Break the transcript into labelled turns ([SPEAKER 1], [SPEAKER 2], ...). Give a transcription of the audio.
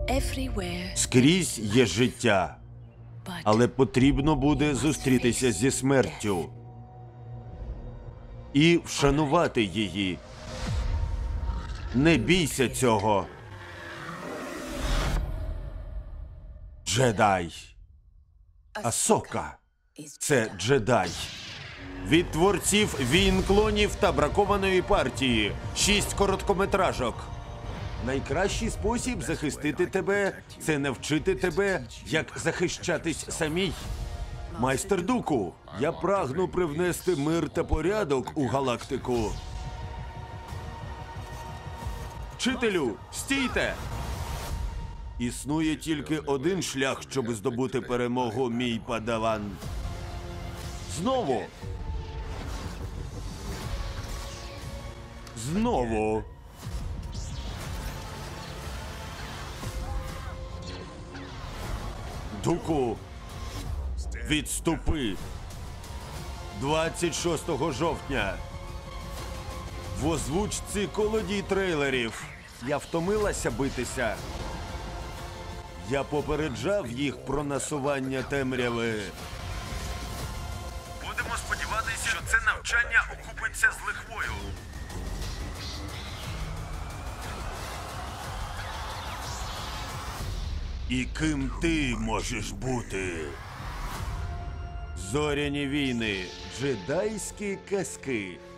[SPEAKER 1] Скрізь є життя, але потрібно буде зустрітися зі смертю і вшанувати її. Не бійся цього. Джедай. Асока – це джедай. Від творців «Війн клонів» та «Бракованої партії». 6 короткометражок. Найкращий спосіб захистити тебе – це навчити тебе, як захищатись самій. Майстер Дуку, я прагну привнести мир та порядок у галактику. Вчителю, стійте! Існує тільки один шлях, щоб здобути перемогу, мій падаван. Знову. Знову. Дуку, відступи. 26 жовтня. В озвучці колодій трейлерів. Я втомилася битися. Я попереджав їх про насування темряви. Будемо сподіватися, що це навчання окупиться з лихвою. І ким ти можеш бути? Зоряні війни. Джедайські казки.